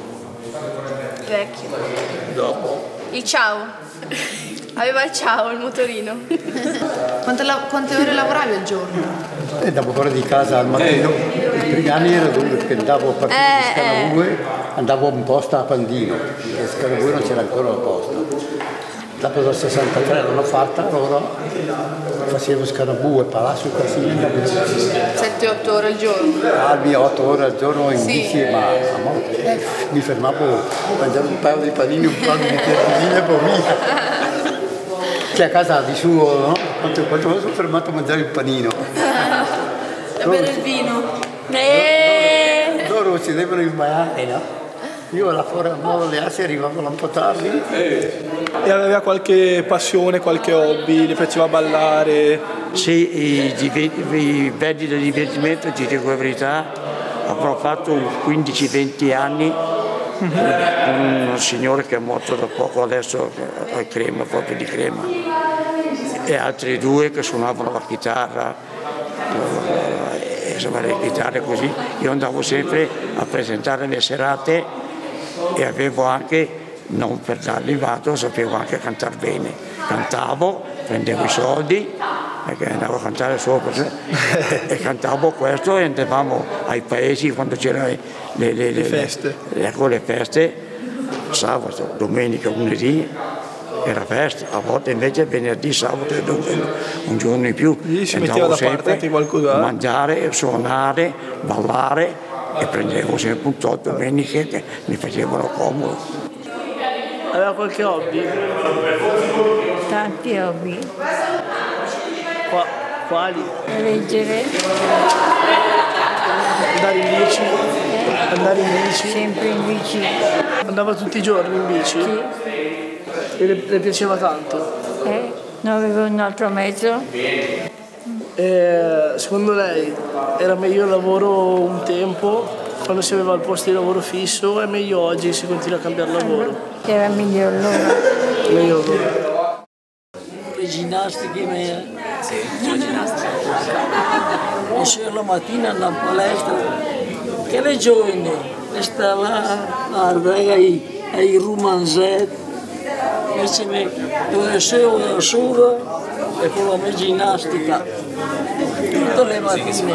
Vecchio. Dopo. Il ciao. Aveva il ciao, il motorino. Quante, quante ore lavoravi al giorno? E andavo fuori di casa al mattino. I primi anni era dove perché andavo a partire eh, di Scalavue, eh. andavo in posta a Pandino. A Scalavue non c'era ancora la posta. Dopo dal sessantatré l'hanno fatta, allora facevo Scarabue, Palazzo Casilina. sette otto ore al giorno? Albi otto ore al giorno in sì. bici, ma a morte. Eh, mi fermavo a mangiare un paio di panini, un paio di piadine e poi via. Che a casa di suo, no? Quanto, quanto mi sono fermato a mangiare il panino. E bere il vino? E... Loro, loro si devono imbaiare, no? Io là fuori a modo le assi arrivavo un po' tardi. E aveva qualche passione, qualche hobby, le piaceva ballare? Sì, i, i belli del divertimento, ti dico la verità, avrò fatto quindici venti anni con un signore che è morto da poco adesso al Crema, proprio di Crema, e altri due che suonavano la chitarra, insomma le chitarre così. Io andavo sempre a presentare le serate e avevo anche, non per darli vado, sapevo anche cantare bene. Cantavo, prendevo i soldi, perché andavo a cantare sopra, e cantavo questo e andavamo ai paesi quando c'erano le, le, le, le feste, le, le feste, sabato, domenica, lunedì, era festa, a volte invece venerdì, sabato e domenica, un giorno in più. Lì si metteva da parte anche qualcos'altro. Mangiare, suonare, ballare e prendevo sempre un tot domeniche che mi facevano comodo. Aveva qualche hobby? Tanti hobby. Qua, quali? Leggere. Andare in bici? Eh? Andare in bici? Sempre in bici. Andava tutti i giorni in bici? Sì. E le, le piaceva tanto? Eh? Non avevo un altro mezzo. E, secondo lei era meglio il lavoro un tempo, quando si aveva il posto di lavoro fisso, o è meglio oggi che si continua a cambiare lavoro? Era meglio allora. Meglio allora. Le ginnastiche mie. Sì, la ginnastica. E se la mattina andavo in palestra, che le giovani, e sta là, guarda, ai, ai romanzetti, invece dove sero da solo e con la mia ginnastica, tutte le mattine.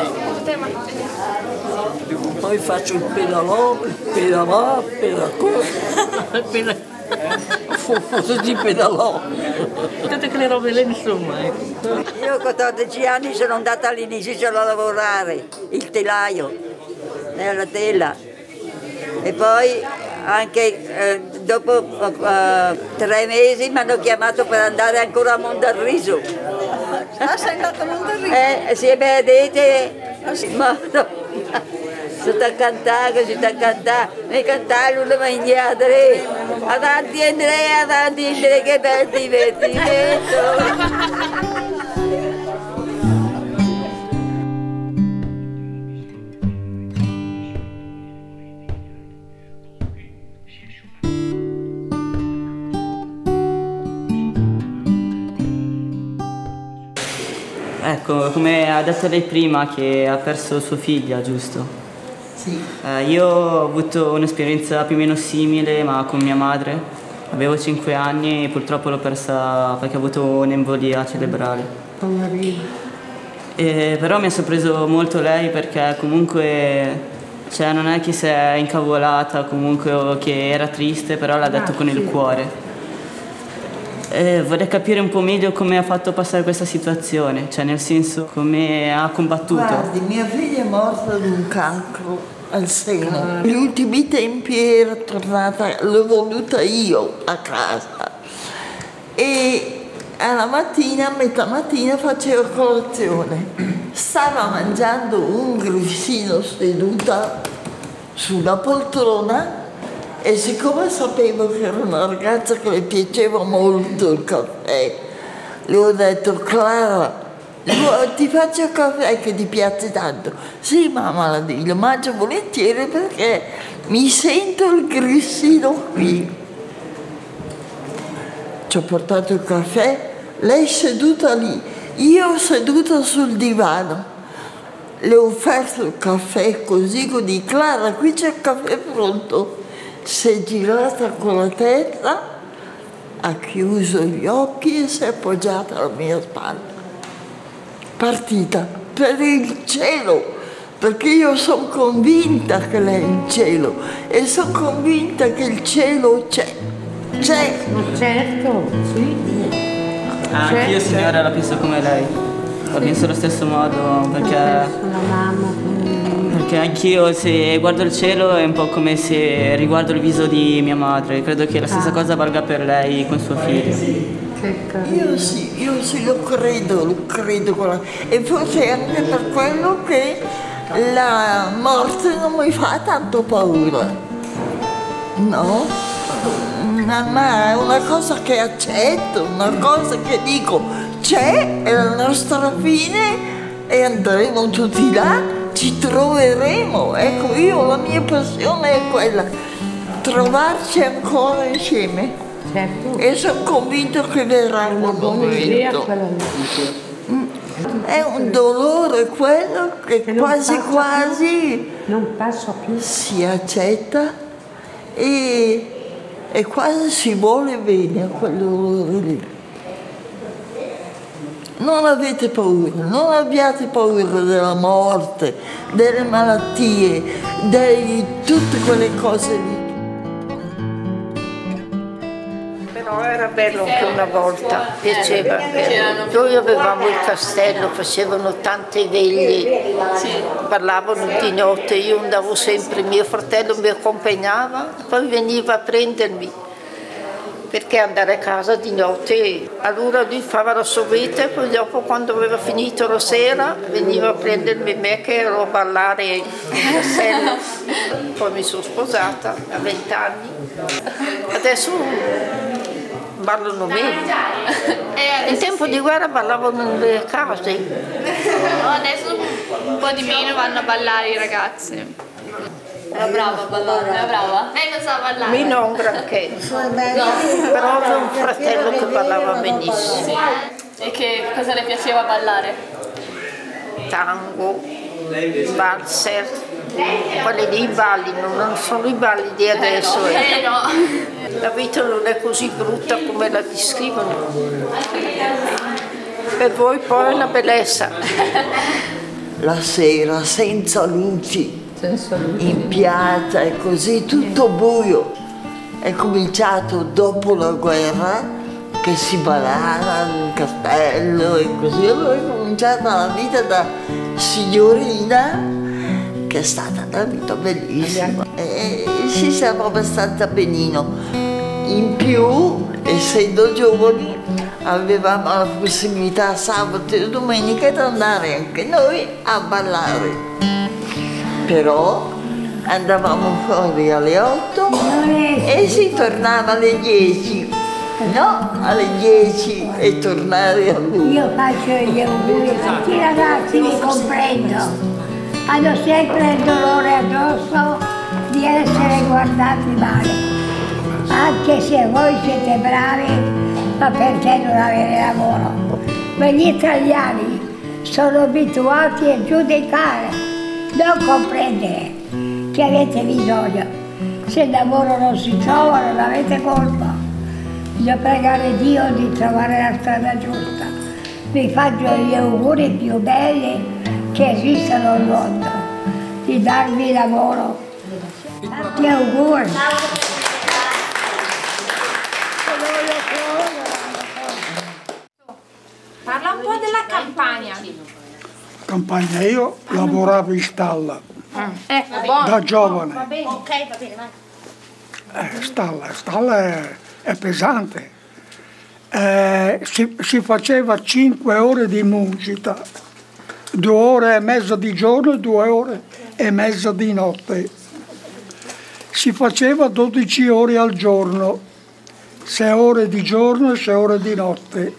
Poi faccio il pedalò, il pedalò, il pedalò, tutti i pedalò. Tutte quelle robe lì insomma. Io a quattordici anni sono andata all'inizio a lavorare, il telaio, nella tela. E poi anche eh, dopo eh, tre mesi mi hanno chiamato per andare ancora a Mondalriso. Ah, sei andato a Mondalriso? Eh, assieme a Dete, ma no. Sono a cantare, sono a cantare, mi cantare l'una mangiata, avanti Andrea, avanti Andrea, che bel divertimento! Ecco, come ha detto lei prima che ha perso sua figlia, giusto? Sì. Eh, io ho avuto un'esperienza più o meno simile, ma con mia madre. Avevo cinque anni e purtroppo l'ho persa perché ho avuto un'embolia cerebrale. E, però mi ha sorpreso molto lei perché comunque cioè, non è che si è incavolata comunque o che era triste, però l'ha detto ah, con sì. il cuore. Eh, vorrei capire un po' meglio come ha fatto passare questa situazione, cioè nel senso come ha combattuto. Guardi, mia figlia è morta di un cancro al seno. Negli ultimi tempi era tornata, l'ho voluta io a casa e alla mattina, a metà mattina facevo colazione. Stava mangiando un grissino seduta sulla poltrona. E siccome sapevo che era una ragazza che le piaceva molto il caffè, le ho detto: Clara, ti faccio il caffè che ti piace tanto. Sì mamma, lo mangio volentieri perché mi sento il grissino qui. Ci ho portato il caffè, lei seduta lì, io seduta sul divano. Le ho offerto il caffè così, così, Clara, qui c'è il caffè pronto. Si è girata con la testa, ha chiuso gli occhi e si è appoggiata alla mia spalla. Partita per il cielo, perché io sono convinta che lei è il cielo e sono convinta che il cielo c'è. C'è. Certo, sì. Ah, anch'io signora la penso come lei, la penso allo stesso modo perché... La mamma. Perché anch'io se guardo il cielo è un po' come se riguardo il viso di mia madre, credo che la stessa cosa valga per lei con suo figlio. Io sì, io sì, lo credo, lo credo. E forse anche per quello che la morte non mi fa tanto paura, no? Ma è una cosa che accetto, una cosa che dico, c'è, è la nostra fine e andremo tutti là. Ci troveremo, ecco, io la mia passione è quella, trovarci ancora insieme. Certo. E sono convinto che verrà il momento. È un dolore quello che, che quasi quasi non passa più. Si accetta e, e quasi si vuole bene a quel dolore lì. Non avete paura, non abbiate paura della morte, delle malattie, di tutte quelle cose lì. Però No, era bello anche una volta, piaceva. Noi avevamo il castello, facevano tante veglie, parlavano di notte, io andavo sempre, mio fratello mi accompagnava, poi veniva a prendermi, perché andare a casa di notte, allora lui faceva la sovete, poi dopo quando aveva finito la sera veniva a prendermi me che ero a ballare in castello. Poi mi sono sposata a vent'anni, adesso ballano meglio. In tempo di guerra ballavano nelle case. No, adesso un po' di meno vanno a ballare i ragazzi. Era brava a ballare, era brava? Lei non sa ballare? Mi non granché, no. Però avevo un fratello che ballava benissimo. E che cosa le piaceva ballare? Tango, valzer, quelli dei balli, non sono i balli di adesso. Eh no. La vita non è così brutta come la descrivono. Per voi poi è una bellezza. La sera senza luci, in piazza e così, tutto buio. È cominciato dopo la guerra che si ballava in castello e così. Allora è cominciata la vita da signorina, che è stata una vita bellissima. E si stava abbastanza benino. In più, essendo giovani, avevamo la possibilità sabato e domenica di andare anche noi a ballare. Però andavamo fuori alle otto e si tornava alle dieci, no? Alle dieci e tornare a lui. Io faccio gli auguri a tutti i ragazzi, vi comprendo. Hanno sempre il dolore addosso di essere guardati male. Anche se voi siete bravi, ma perché non avere lavoro? Ma gli italiani sono abituati a giudicare, non comprendere che avete bisogno. Se il lavoro non si trova non avete colpa. Bisogna pregare Dio di trovare la strada giusta. Vi faccio gli auguri più belli che esistano al mondo, di darvi lavoro. Tanti auguri. Parla un po' della campagna. Campagna, io lavoravo in stalla, Ecco, buono. da giovane. Va bene. Ok, va bene, vai. Eh, stalla, stalla è, è pesante. Eh, si, si faceva cinque ore di musita, due ore e mezza di giorno e due ore e mezza di notte. Si faceva dodici ore al giorno, sei ore di giorno e sei ore di notte.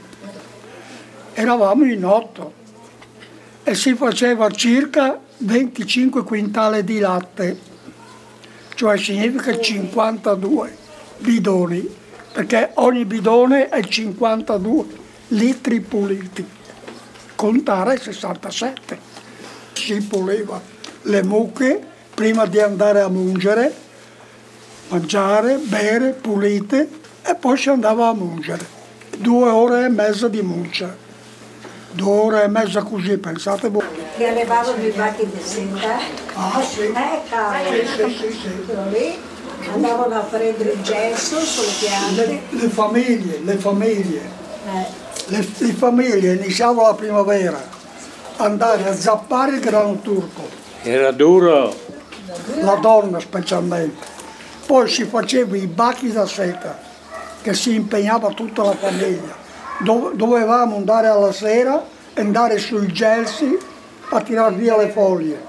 Eravamo in otto e si faceva circa venticinque quintali di latte, cioè significa cinquantadue bidoni, perché ogni bidone è cinquantadue litri puliti, contare sessantasette. Si puliva le mucche prima di andare a mungere, mangiare, bere, pulite, e poi si andava a mungere. Due ore e mezza di muncia. Due ore e mezza così, pensate voi. Che allevavano i bacchi di seta. Ah, sì. Eh, cavolo. Sì, sì, sì, sì. Lì andavano a prendere il gesso sulle piante. Le, le famiglie, le famiglie. Eh. Le, le famiglie iniziavano la primavera, andare a zappare il grano turco. Era duro. La donna specialmente. Poi si faceva i bacchi da seta, che si impegnava tutta la famiglia. Dove, dovevamo andare alla sera, andare sui gelsi a tirare via le foglie.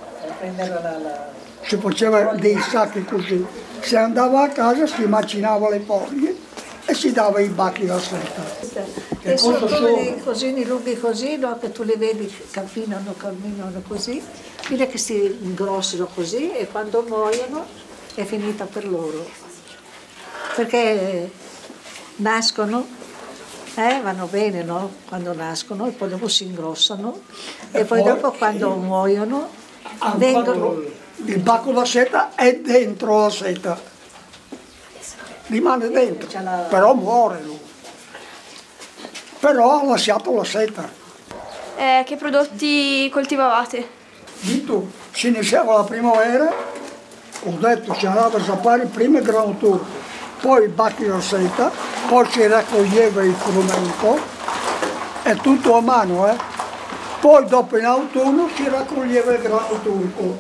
Si faceva dei sacchi così. Si andava a casa, si macinava le foglie e si dava i bacchi da seta. E sono come i cosini lunghi così, no? Che tu li vedi che camminano, camminano così, fino a che si ingrossino così e quando muoiono è finita per loro. Perché nascono, eh, vanno bene, no? Quando nascono e poi dopo si ingrossano e, e poi, poi dopo quando muoiono vengono... Il bacco da seta è dentro la seta, rimane dentro, però muore lui. Però ha lasciato la seta. Eh, che prodotti coltivavate? Di tu, si iniziava la primavera, ho detto si andava a zappare prima il grano turco, poi il bacchi la seta, poi si raccoglieva il frumento, è tutto a mano, eh? Poi dopo in autunno si raccoglieva il grano turco.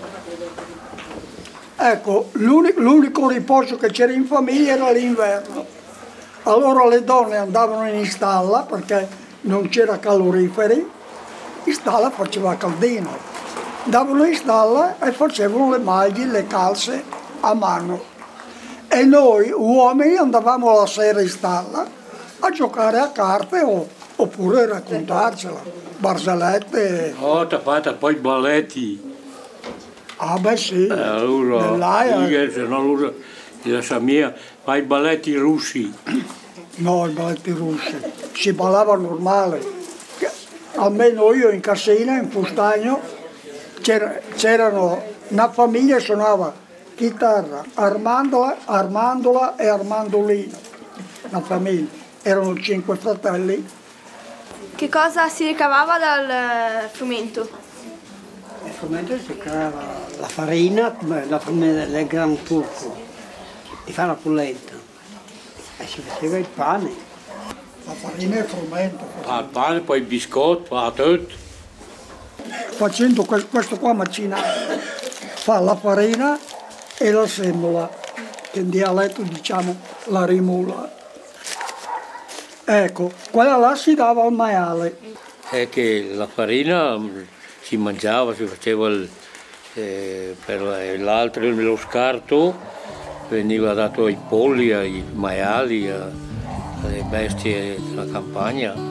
Ecco, l'unico riposo che c'era in famiglia era l'inverno. Allora le donne andavano in stalla perché non c'era caloriferi, in stalla faceva caldino. Andavano in stalla e facevano le maglie, le calze a mano. E noi uomini andavamo la sera in stalla a giocare a carte o, oppure a raccontarcela, barzellette. Oh, ti ha fatto poi i balletti. Ah beh sì, eh, allora, nell'aia. Se no allora, la mia, fa i balletti russi. No, i balletti russi, si ballava normale. Almeno io in Cassina, in Fustagno, c'erano una famiglia che suonava chitarra, Armandola, Armandola e Armandolino, una famiglia, erano cinque fratelli. Che cosa si ricavava dal frumento? Il frumento si ricavava la farina, come la farina del grano turco, di fare la polenta, e si faceva il pane. La farina e il frumento. Fa il pane, poi il biscotto, fa tutto. Facendo questo qua macinale, fa la farina e la semola, che in dialetto diciamo la rimula. Ecco, quella là si dava al maiale. È che la farina si mangiava, si faceva il, eh, per l'altro lo scarto, veniva dato ai polli, ai maiali, alle bestie della campagna.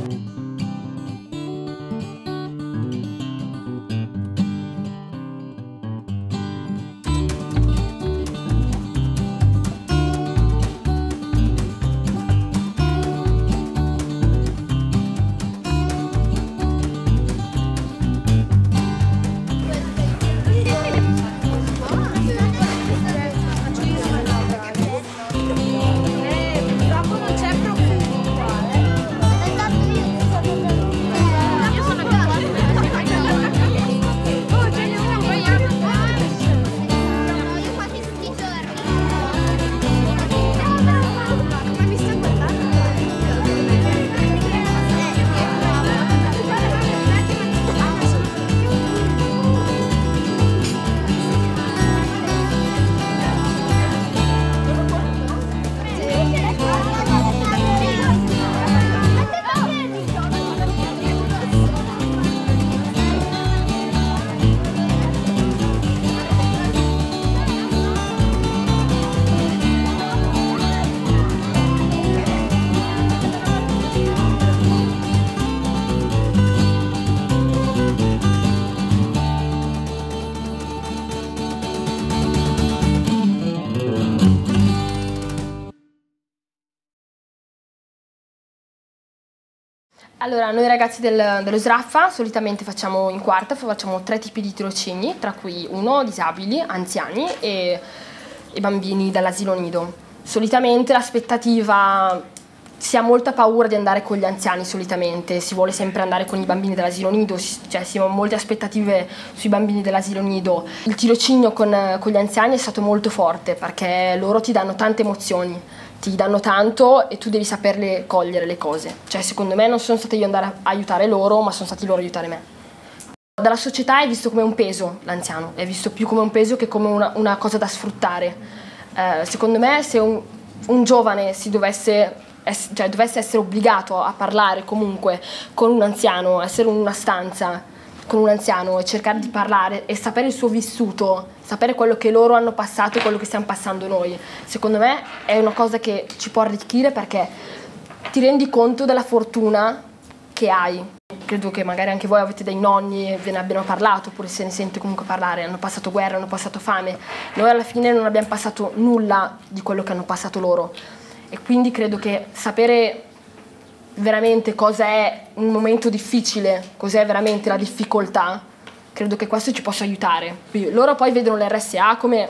Allora, noi ragazzi del, dello SRAFFA solitamente facciamo in quarta, facciamo tre tipi di tirocini, tra cui uno disabili, anziani e, e bambini dall'asilo nido. Solitamente l'aspettativa, si ha molta paura di andare con gli anziani solitamente, si vuole sempre andare con i bambini dell'asilo nido, cioè si hanno molte aspettative sui bambini dell'asilo nido. Il tirocinio con, con gli anziani è stato molto forte perché loro ti danno tante emozioni, ti danno tanto e tu devi saperle cogliere le cose. Cioè secondo me non sono stata io andare a aiutare loro, ma sono stati loro a aiutare me. Dalla società è visto come un peso l'anziano, è visto più come un peso che come una, una cosa da sfruttare. Eh, secondo me se un, un giovane si dovesse, ess, cioè, dovesse essere obbligato a parlare comunque con un anziano, essere in una stanza con un anziano e cercare di parlare e sapere il suo vissuto, sapere quello che loro hanno passato e quello che stiamo passando noi, secondo me è una cosa che ci può arricchire perché ti rendi conto della fortuna che hai. Credo che magari anche voi avete dei nonni e ve ne abbiano parlato, oppure se ne sente comunque parlare, hanno passato guerra, hanno passato fame. Noi alla fine non abbiamo passato nulla di quello che hanno passato loro e quindi credo che sapere veramente cosa è un momento difficile, cos'è veramente la difficoltà, credo che questo ci possa aiutare. Loro poi vedono l'R S A come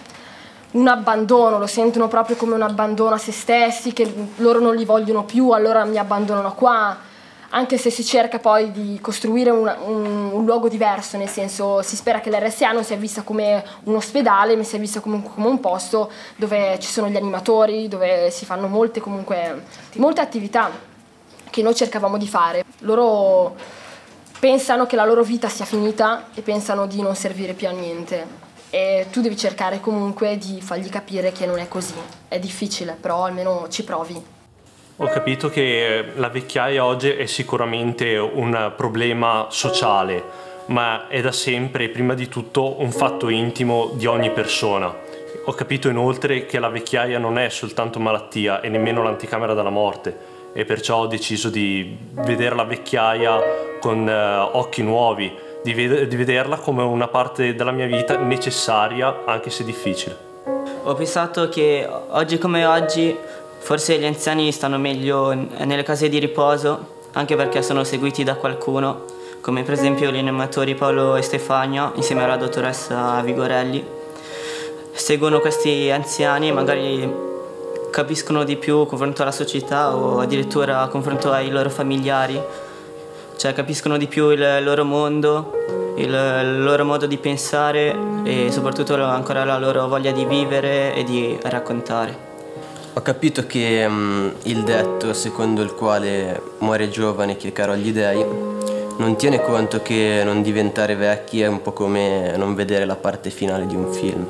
un abbandono, lo sentono proprio come un abbandono a se stessi, che loro non li vogliono più, allora mi abbandonano qua. anche se si cerca poi di costruire un, un, un luogo diverso, nel senso si spera che l'R S A non sia vista come un ospedale, ma sia vista comunque come un posto dove ci sono gli animatori, dove si fanno molte, comunque, molte attività che noi cercavamo di fare. Loro pensano che la loro vita sia finita e pensano di non servire più a niente. E tu devi cercare comunque di fargli capire che non è così. È difficile, però almeno ci provi. Ho capito che la vecchiaia oggi è sicuramente un problema sociale, ma è da sempre, prima di tutto, un fatto intimo di ogni persona. Ho capito inoltre che la vecchiaia non è soltanto malattia e nemmeno l'anticamera della morte, e perciò ho deciso di vedere la vecchiaia con uh, occhi nuovi, di, ved di vederla come una parte della mia vita necessaria, anche se difficile. Ho pensato che oggi come oggi forse gli anziani stanno meglio nelle case di riposo, anche perché sono seguiti da qualcuno, come per esempio gli animatori Paolo e Stefania, insieme alla dottoressa Vigorelli. Seguono questi anziani e magari capiscono di più confronto alla società o addirittura confronto ai loro familiari. Cioè capiscono di più il loro mondo, il, il loro modo di pensare e soprattutto ancora la loro voglia di vivere e di raccontare. Ho capito che um, il detto secondo il quale muore giovane chi è caro agli dèi non tiene conto che non diventare vecchi è un po' come non vedere la parte finale di un film.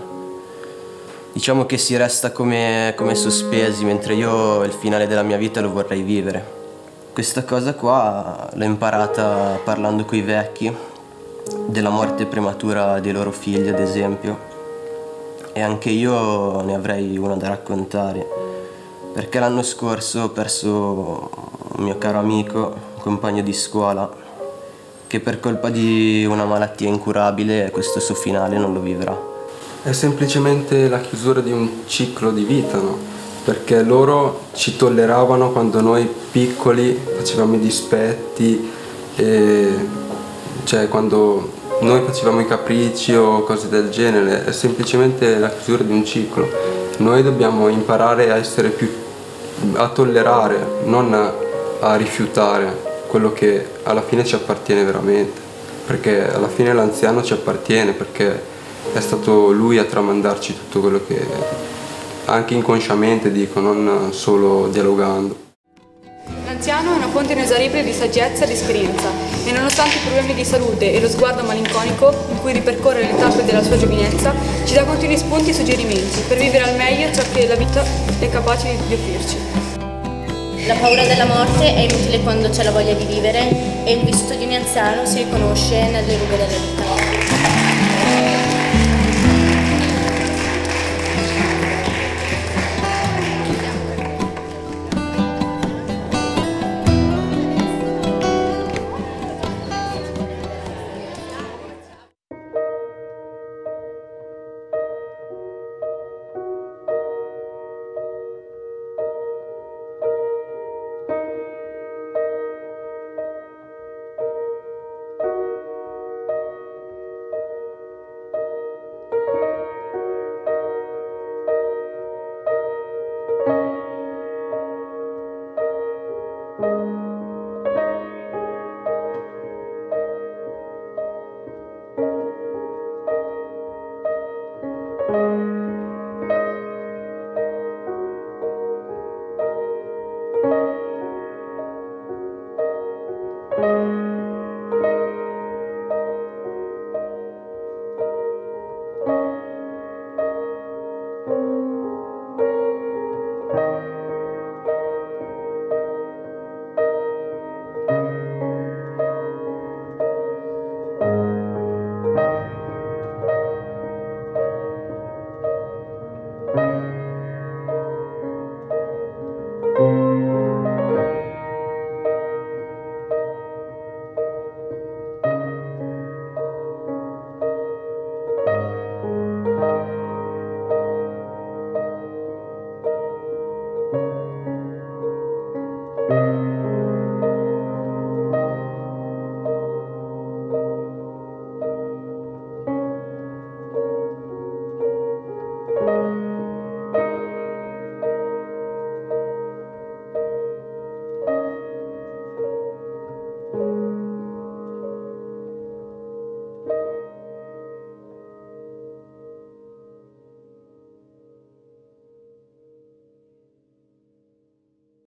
Diciamo che si resta come, come sospesi, mentre io il finale della mia vita lo vorrei vivere. Questa cosa qua l'ho imparata parlando coi vecchi, della morte prematura dei loro figli ad esempio, e anche io ne avrei una da raccontare, perché l'anno scorso ho perso un mio caro amico, un compagno di scuola, che per colpa di una malattia incurabile questo suo finale non lo vivrà. È semplicemente la chiusura di un ciclo di vita, no? Perché loro ci tolleravano quando noi piccoli facevamo i dispetti, e cioè quando noi facevamo i capricci o cose del genere. È semplicemente la chiusura di un ciclo. Noi dobbiamo imparare a essere più, a tollerare, non a, a rifiutare quello che alla fine ci appartiene veramente, perché alla fine l'anziano ci appartiene, perché è stato lui a tramandarci tutto quello che anche inconsciamente dico, non solo dialogando. L'anziano è una fonte inesauribile di saggezza e di esperienza e nonostante i problemi di salute e lo sguardo malinconico in cui ripercorre le tappe della sua giovinezza, ci dà continui spunti e suggerimenti per vivere al meglio ciò che la vita è capace di offrirci. La paura della morte è inutile quando c'è la voglia di vivere e il vissuto di un anziano si riconosce nelle rughe della vita.